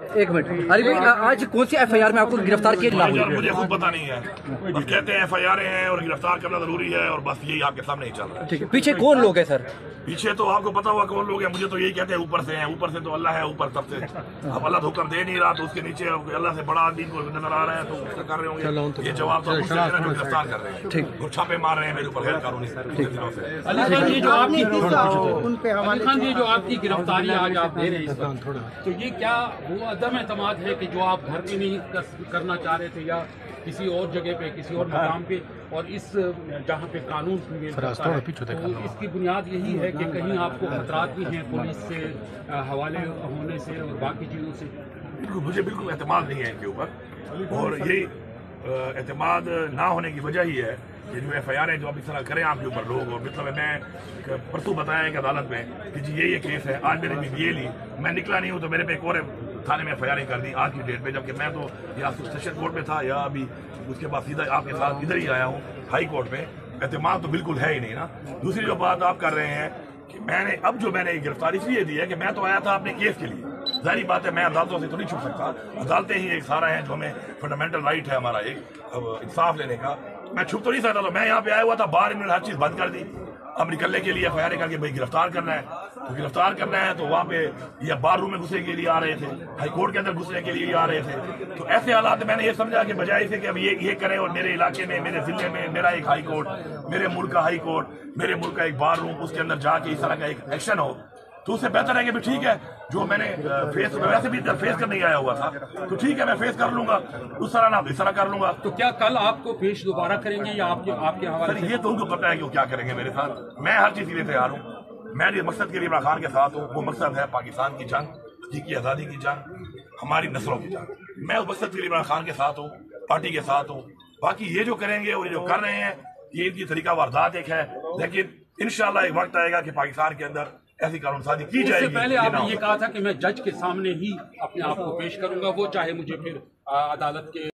एक मिनट अरे भाई, आज कौन सी एफआईआर में आपको गिरफ्तार किया हुआ? मुझे खुद पता नहीं है, बस कहते हैं एफआईआर हैं और गिरफ्तार करना जरूरी है और बस यही आपके सामने ही चल रहा है। ठीक है, पीछे कौन लोग हैं सर? पीछे तो आपको पता हुआ कौन लोग हैं, मुझे तो यही कहते हैं ऊपर से हैं, ऊपर से तो अल्लाह है, ऊपर सबसे। अब अल्लाह हुक्म दे नहीं रहा तो उसके नीचे अल्लाह से बड़ा आदमी को नजर आ रहा है तो उससे कर रहे होंगे। ये जवाब तो गिरफ्तार कर रहे हैं, ठीक, और छापे मार रहे हैं मेरे ऊपर गैर कानूनी दिनों से। अली खान, ये जो आपकी गिरफ्तारी आज आप दे रहे हैं, तो ये क्या वो अदम एतमाद है कि जो आप घर पे नहीं करना चाह रहे थे या किसी और जगह पे, किसी और मकाम पे, और इस जहाँ पे कानून तो इसकी बुनियाद यही है कि कहीं आपको खतरात भी हैं पुलिस से हवाले होने से और बाकी चीज़ों से? मुझे बिल्कुल एतमाद नहीं है इनके ऊपर, और यही एतमाद ना होने की वजह ही है ये जो एफआईआर है जो आप इस तरह करें आपके ऊपर लोग। और मतलब मैं परसों बताया एक अदालत में कि जी ये केस है, आज मैंने बीबीए ली, मैं निकला नहीं हूँ तो मेरे पे एक और थाने में एफआईआर कर दी आज की डेट में, जबकि मैं तो या सेशन कोर्ट में था या अभी उसके बाद सीधा आपके साथ इधर ही आया हूँ हाई कोर्ट में। एतमाद तो बिल्कुल है ही नहीं ना। दूसरी जो बात आप कर रहे हैं कि मैंने गिरफ्तारी इसलिए दी है कि मैं तो आया था अपने केस के लिए, जाहिर बात है मैं अदालतों से तो नहीं छुप सकता, अदालतें ही एक सारा है जो हमें फंडामेंटल राइट है हमारा एक इंसाफ लेने का, मैं छुप तो नहीं सकता। तो मैं यहाँ पे आया हुआ था, बाहर इन्होंने हर चीज बंद कर दी, अब निकलने के लिए एफआईआर करके भाई गिरफ्तार करना है तो गिरफ्तार करना है, तो वहाँ पे या बार रूम में घुसने के लिए आ रहे थे, हाई कोर्ट के अंदर घुसने के लिए आ रहे थे। तो ऐसे हालात में मैंने ये समझा कि बजाय इसे कि अब ये करें और मेरे इलाके में, मेरे जिले में मेरा एक हाई कोर्ट, मेरे मुल्क का हाई कोर्ट, मेरे मुल्क का एक बार रूम, उसके अंदर जाके इस तरह का एक एक्शन हो, तो उससे बेहतर है कि भी ठीक है जो मैंने वैसे भी फेस करने ही आया हुआ था तो ठीक है मैं फेस कर लूंगा, उस तरह ना इस तरह कर लूंगा। तो क्या कल आपको पेश दोबारा करेंगे या आपके हवाले? ये तो उनको पता है कि वो क्या करेंगे मेरे साथ। मैं हर चीज के लिए तैयार हूँ, मैं जिस मकसद के लिए इमरान खान के साथ हूँ वो मकसद है पाकिस्तान की जंग, हकीकी आज़ादी की जंग, हमारी नस्लों की जंग। मैं उस मकसद के लिए इमरान खान के साथ हूँ, पार्टी के साथ हूँ। बाकी ये जो करेंगे और ये जो कर रहे हैं ये इनकी तरीका वारदात एक है, लेकिन इंशाल्लाह एक वक्त आएगा कि पाकिस्तान के अंदर ऐसी कानून साजी की जाएगी। इससे पहले आपने ये कहा था कि मैं जज के सामने ही अपने आप को पेश करूंगा, वो चाहे मुझे फिर अदालत के